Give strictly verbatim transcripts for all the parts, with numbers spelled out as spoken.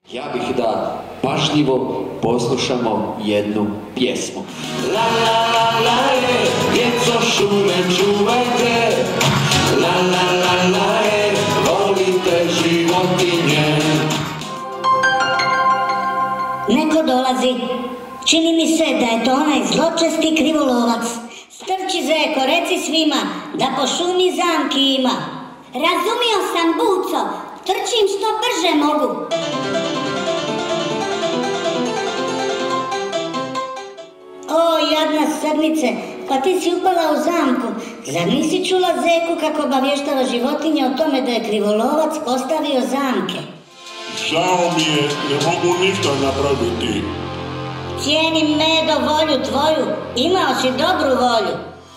Ja bih da pažljivo poslušamo jednu pjesmu. La la la la je, djeco šume čuvajte. La la la la je, volite životinje. Neko dolazi. Čini mi se da je to onaj zločesti krivolovac. Strči zeko, reci svima da po šumi zamki ima. Razumio sam, Buco. Trčim što brže mogu. O, jadna srnice, pa ti si upala u zamku. Zar nisi čula zeku kako obavještava životinje o tome da je krivolovac postavio zamke? Žao mi je, ne mogu ništa napraviti. Cijenim, Medo, volju tvoju. Imao si dobru volju.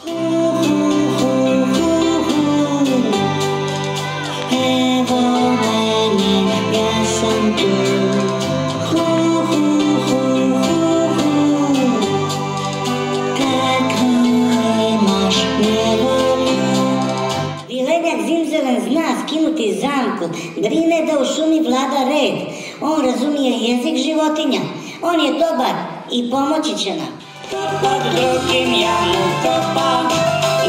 Evo mene, ja sam tu. Vilenjak Zimzelen zna skinuti zamku, brine da u šumi vlada red. On razumije jezik životinja. On je dobar i pomoći će nam. Pod drugim jamu kopa,